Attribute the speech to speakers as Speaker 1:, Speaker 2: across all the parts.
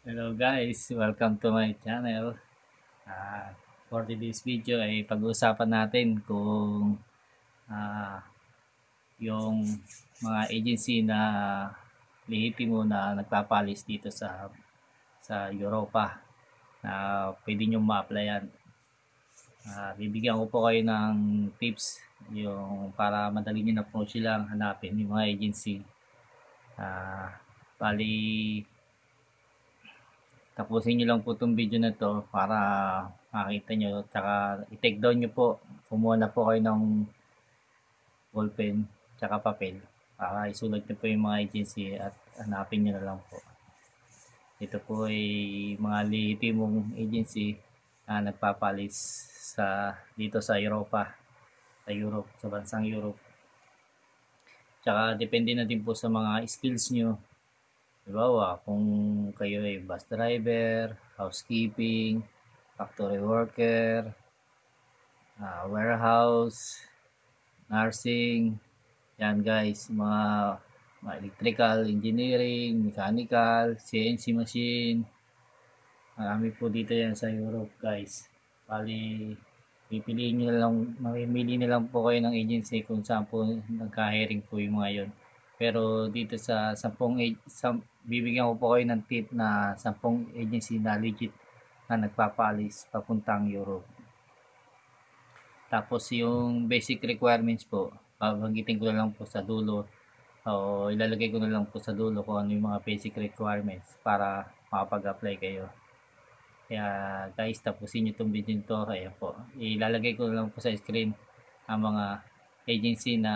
Speaker 1: Hello guys, welcome to my channel. Ah, for today's video ay pag-uusapan natin kung ah, yung mga agency na lehitimo na nagpapalis dito sa Europa na pwede nyo ma-applyan. Bibigyan ko po kayo ng tips yung para madali nyo na po silang hanapin yung mga agency. Bali tapusin nyo lang po itong video na to para makita nyo. Tsaka i-take down nyo po. Kumuha na po kayo ng ballpen tsaka papel para isulat nyo po yung mga agency at hanapin nyo na lang po. Ito po ay mga lehitimong agency na nagpapalis dito sa Europa, sa bansang Europe. Tsaka depende na din po sa mga skills nyo. Halimbawa, kung kayo ay bus driver, housekeeping, factory worker, warehouse, nursing, yan guys, mga electrical, engineering, mechanical, CNC machine, marami po dito yan sa Europe guys. Bali, mamimili na lang po kayo ng agency kung saan po nagka-hiring po yung mga yon. Pero dito sa bibigyan ko po kayo ng tip na 10 agency na legit na nagpapaalis papuntang Europe. Tapos yung basic requirements po, babanggitin ko na lang po sa dulo o ilalagay ko na lang po sa dulo kung ano yung mga basic requirements para makapag-apply kayo. Kaya guys, tapusin nyo itong video nito. Ayan po, ilalagay ko na lang po sa screen ang mga agency na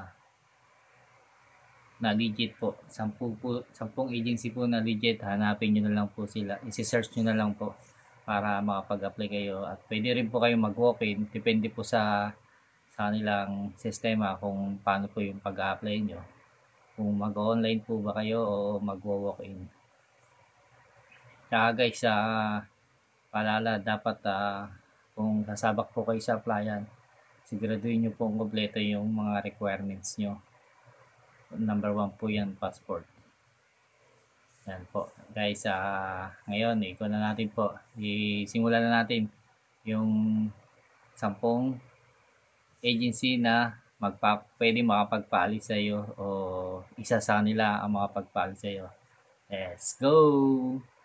Speaker 1: legit po. 10 agency po na legit. Hanapin nyo na lang po sila. Isi-search nyo na lang po para makapag-apply kayo. At pwede rin po kayo mag-walk-in. Depende po sa kanilang sistema kung paano po yung pag-apply nyo. Kung mag-online po ba kayo o mag-walk-in. Kaya guys, paalala, dapat kung sasabak po kayo sa applyan, siguraduhin nyo po kompleto yung mga requirements nyo. Number 1 po yan, passport. Yan po guys, ngayon ikaw na natin po, isimulan na natin yung 10 agency na pwede makapagpaalis sa iyo o isa sa kanila ang makapagpaalis sa iyo. Let's go!